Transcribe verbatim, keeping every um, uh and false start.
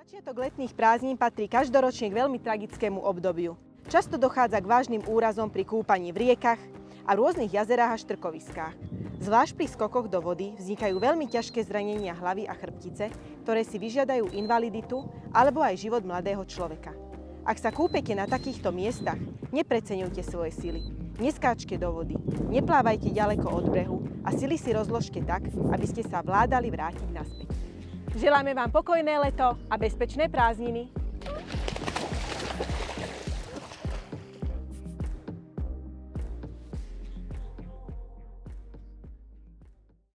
Začiatok letných prázdnin patrí každoročne k veľmi tragickému obdobiu. Často dochádza k vážnym úrazom pri kúpaní v riekach a rôznych jazerách a štrkoviskách. Zvlášť pri skokoch do vody vznikajú veľmi ťažké zranenia hlavy a chrbtice, ktoré si vyžiadajú invaliditu alebo aj život mladého človeka. Ak sa kúpete na takýchto miestach, nepreceňujte svoje sily. Neskáčte do vody, neplávajte ďaleko od brehu a sily si rozložte tak, aby ste sa vládali vrátiť naspäť. Želáme vám pokojné leto a bezpečné prázdniny.